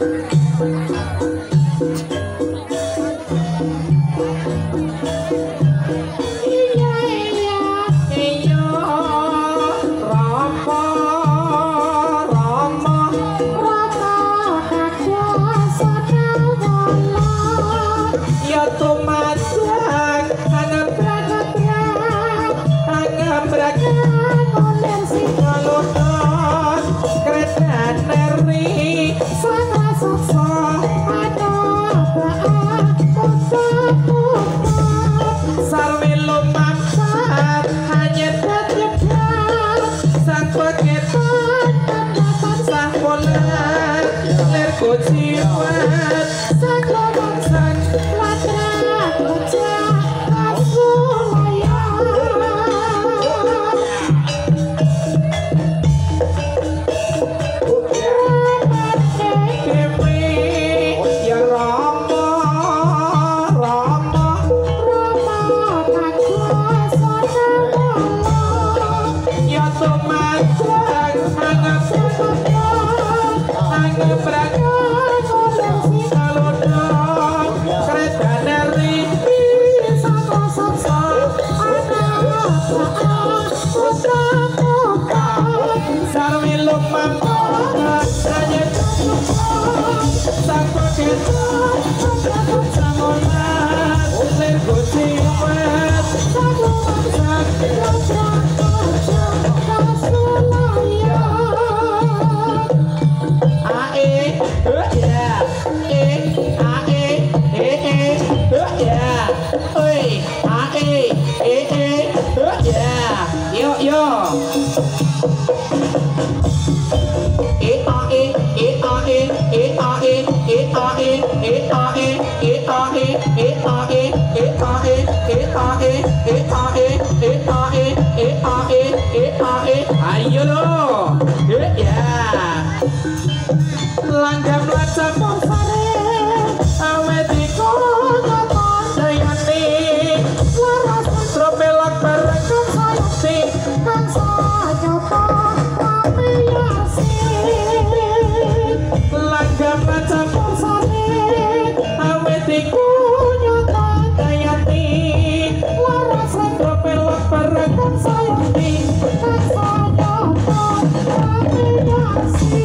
Ayo lo, ya. Langgam langgam sare, awet dikono dayani. Waras tropelak bareng kang sayati, kang sayapa apiyasi. Langgam langgam sare, awet dikono dayani. Waras tropelak bareng kang sayati, kang sayapa apiyasi.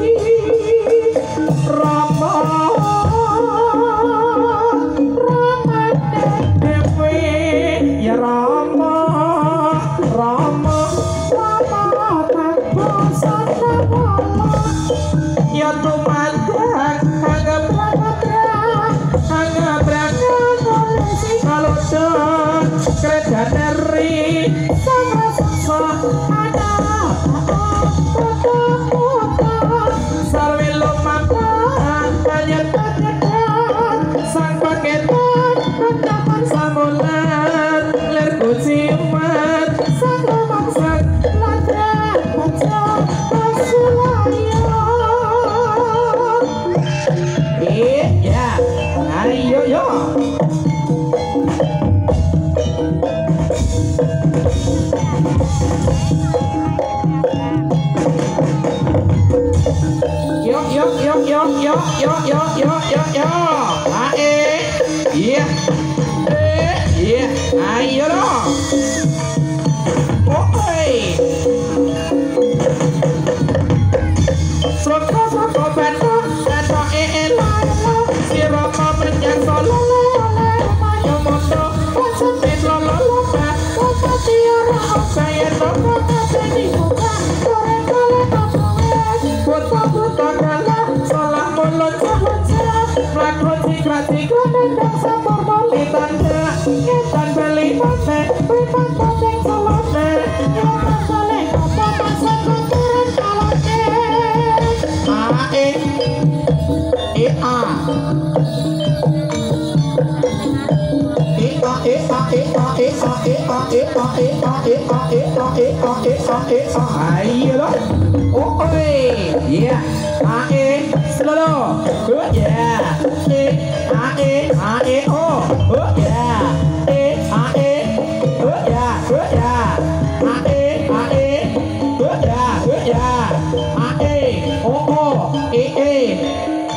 Ayo dong. Soko beto, beto elalo, si Roma menjang solo mayo moto, konsentrasi lolo beto tiara saya toko kateni buka, sore kala kapuan, buta kala, salah mulut salah, lakon sikrat nendang sampur moli tanda, ngetan beli mate, pipan poteng salone, nyoman saleh kapal pasang kuturan kalone. Ayo dong. Oh, iya. Slow. Oh, yeah. Oh, oh, yeah. Oh, yeah. Oh, yeah. Oh, yeah. Oh, oh.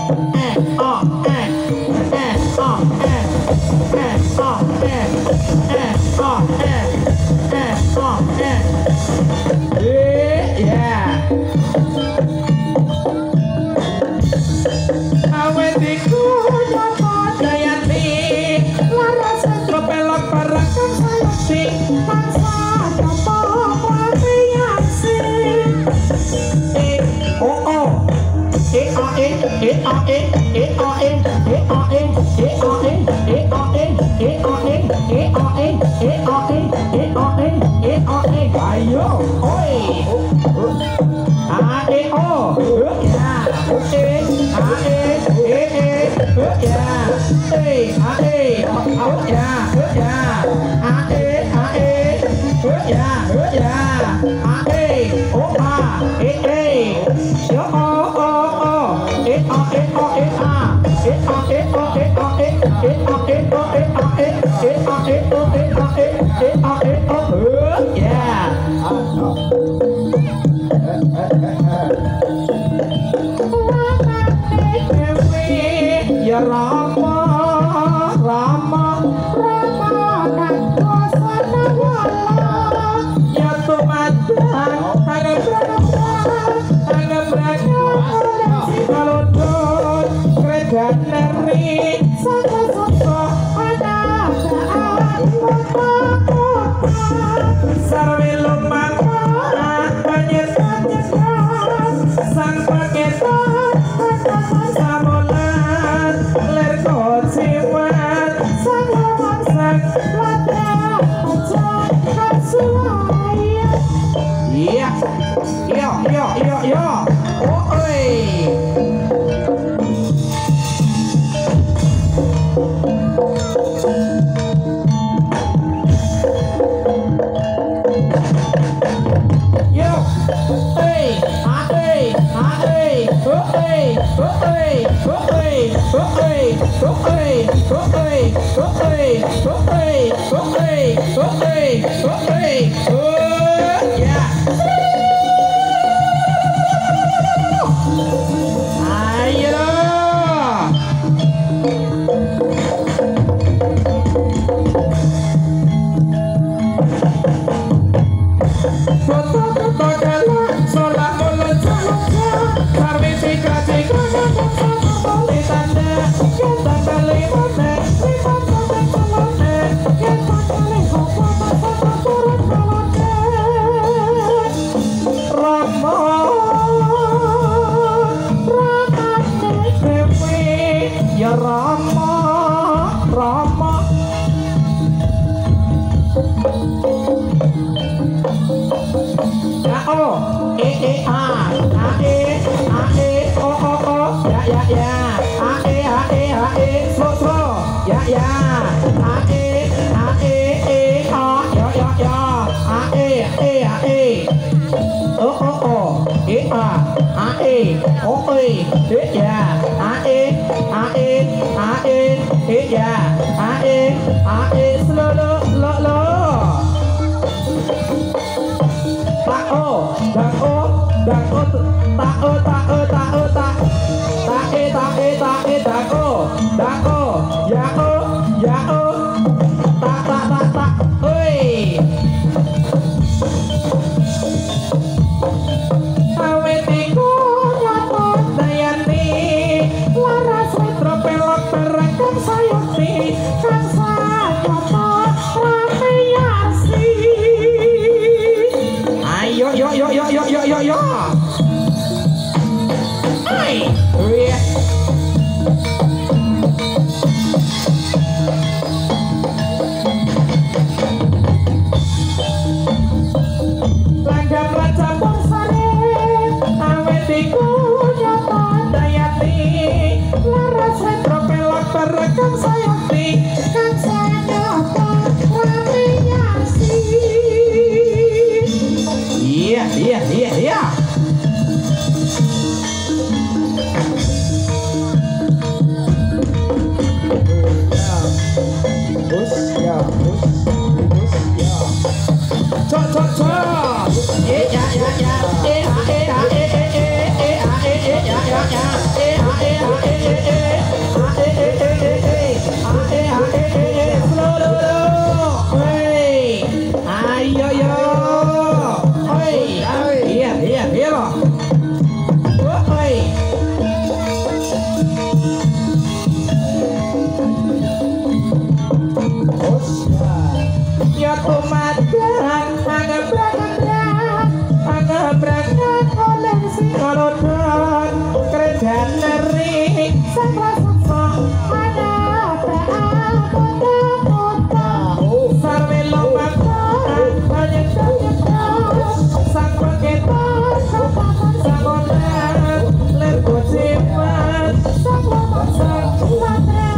Yeah. dari sang raksasa ada sarwe lompat banyak sang pengeta sang onan ler kocipan sang lompat sang patra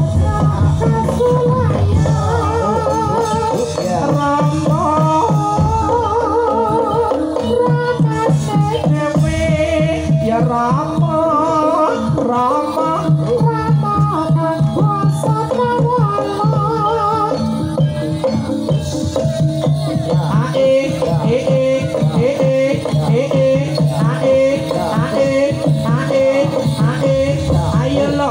kasulaya Rama ya Rama Rama Rama kan kuasa tawala ayo lo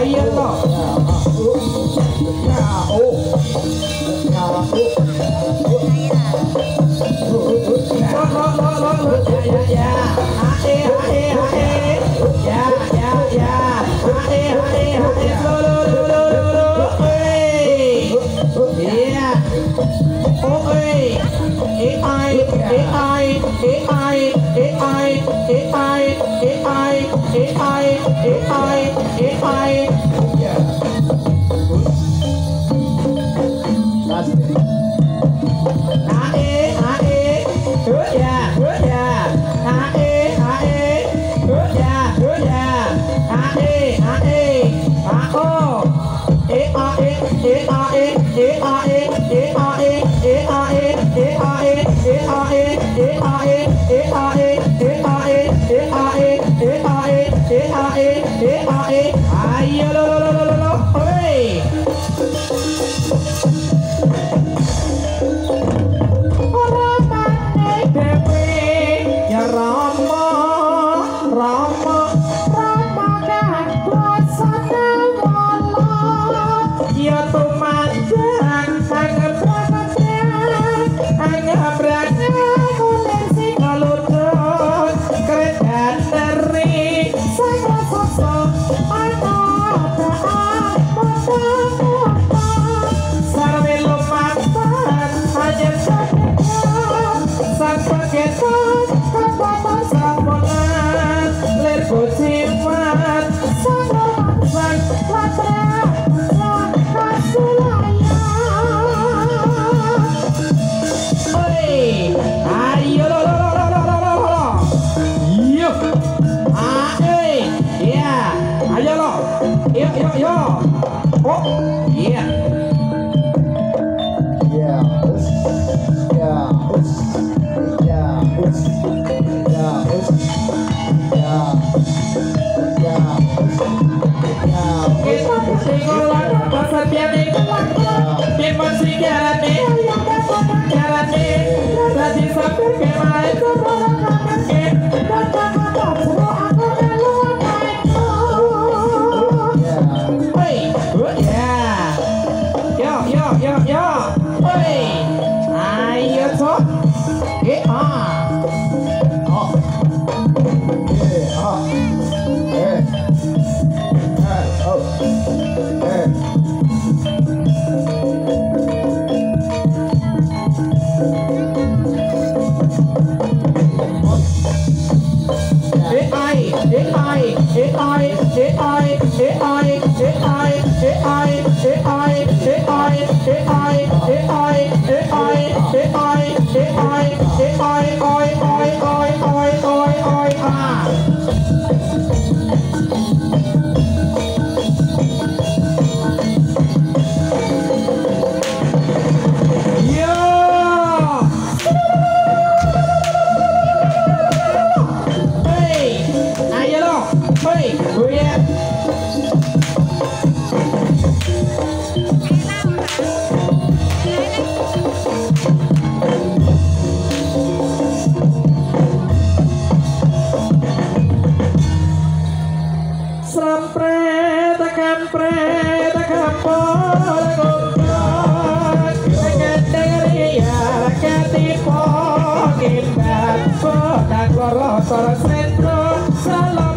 salam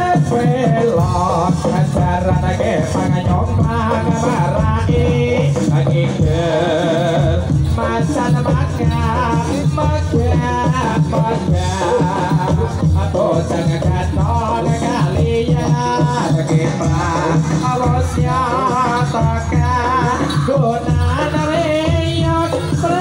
prepelok ajaran ake panganyong marai ake ke macan maga atau jangan katon kalian pra awasya taka guna nareyot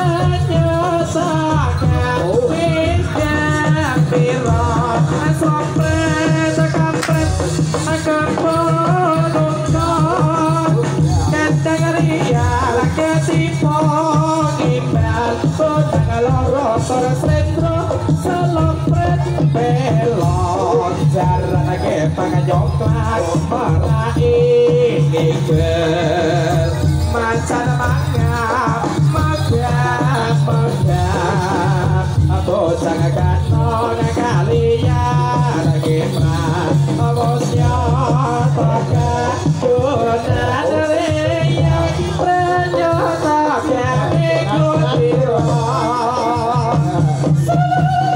pranyasaka wijan pira sompret kampret akampodungno kadangariya laketipo gimbal kodangaloro sorasretro salompret belok jaran ke pangajoklat marai ngikut macan mangap magap bocah kanong kalian kepra bosnya taka kunan reya pranyo tak ikut